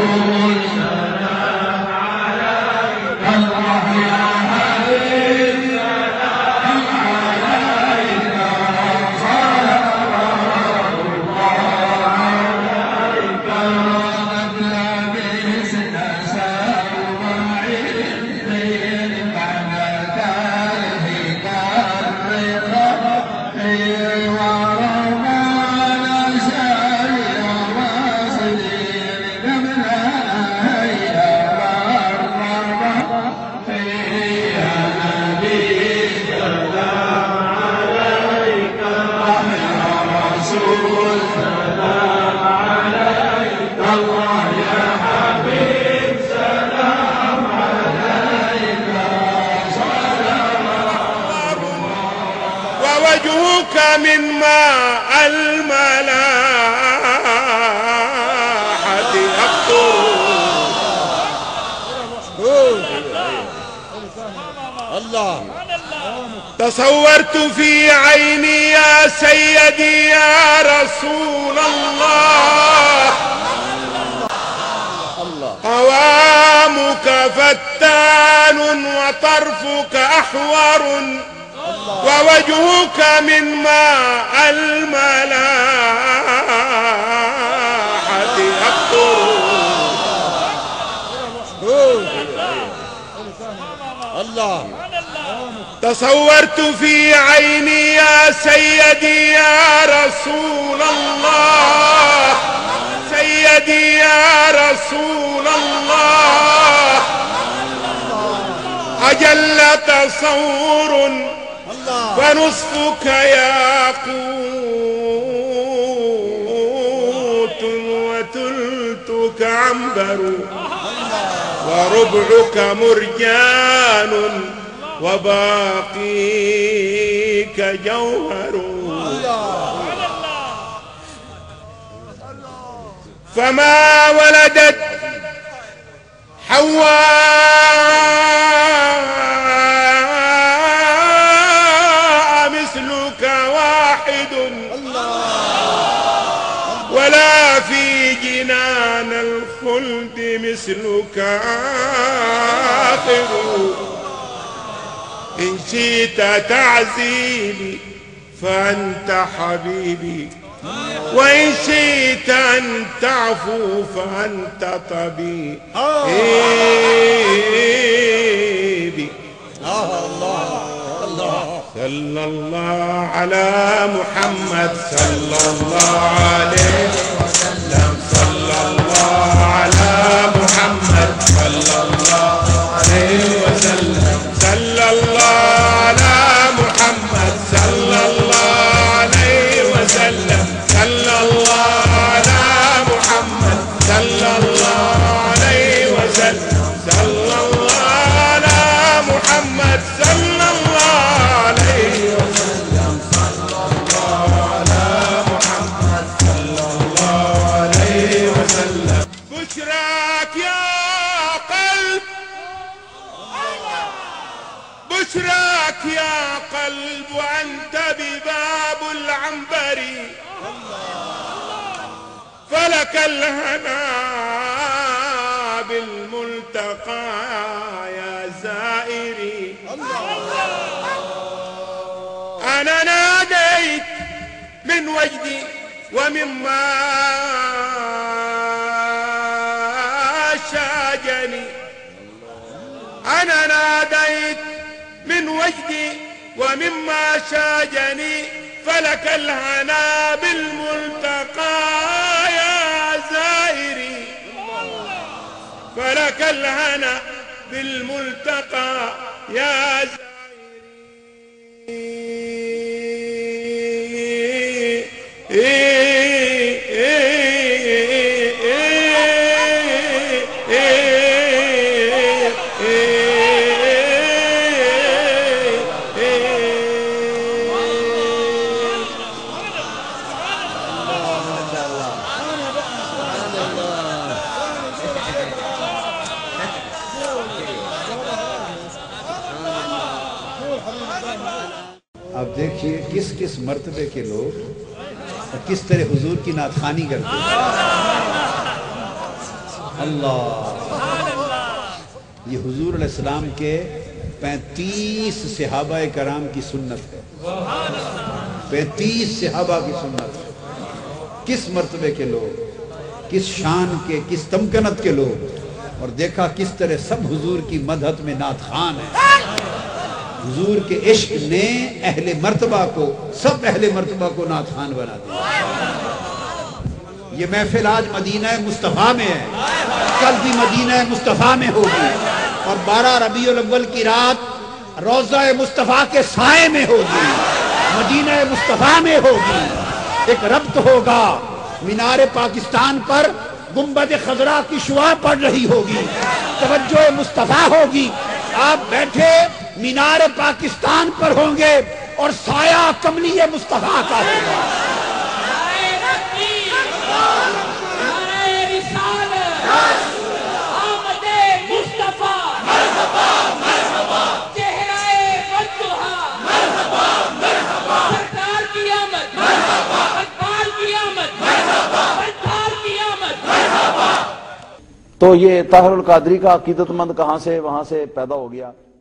وجهك من ماء الملاحة أقطر. الله تصورت في عيني يا سيدي يا رسول الله قوامك فتان وطرفك أحور ووجهك من ماء الملاحة أقطر. الله تصورت في عيني يا سيدي يا رسول الله سيدي يا رسول الله أجل تصور ونصفك ياقوت وثلثك عنبر وربعك مرجان وباقيك جوهر. فما ولدت حواء مثلك واحد ولا في جنان الخلد مثلك آخر. إن شئت تعزيني فأنت حبيبي وإن شئت أن تعفو فأنت طبيبي. صلى الله على محمد صلى الله عليه وسلم صلى الله على محمد صلى الله عليه وسلم صلى الله على محمد صلى الله عليه وسلم صلى الله على محمد صلى الله عليه وسلم صلى الله على محمد صلى الله عليه وسلم صلى الله على محمد صلى الله عليه وسلم. بشراك يا قلب بشراك يا قلب وأنت بباب العنبر فلك الهنا بالملتقى يا زائري. أنا ناديت من وجدي ومما شاجني أنا ناديت من وجدي ومما شاجني فلك الهنا بالملتقى يا زائري فلك الهنا بالملتقى يا زائري. अब देखिए किस किस मर्तबे के लोग किस तरह हुजूर की नातखानी करते हैं। اللہ، یہ حضور علیہ السلام کے 35 صحابہ کرام کی سنت ہے، 35 صحابہ کی سنت ہے۔ کس مرتبے کے لوگ، کس شان کے، کس تمکنت کے لوگ، اور دیکھا کس طرح سب حضور کی مدحت میں نعت خوان ہیں۔ حضور کے عشق نے اہل مرتبہ کو، سب اہل مرتبہ کو نعت خوان بنا دیا۔ یہ محفل آج مدینہ مصطفیٰ میں ہے، کل بھی مدینہ مصطفیٰ میں ہوگی، اور 12 ربیع الاول کی رات روضہ مصطفیٰ کے سائے میں ہوگی، مدینہ مصطفیٰ میں ہوگی۔ ایک ربط ہوگا، مینار پاکستان پر گنبد خضرا کی شعاع پڑ رہی ہوگی، توجہ مصطفیٰ ہوگی، آپ بیٹھے مینار پاکستان پر ہوں گے اور سایہ کملی مصطفیٰ کا ہوگا۔ تو یہ طاہر القادری کا عقیدت مند کہاں سے وہاں سے پیدا ہو گیا۔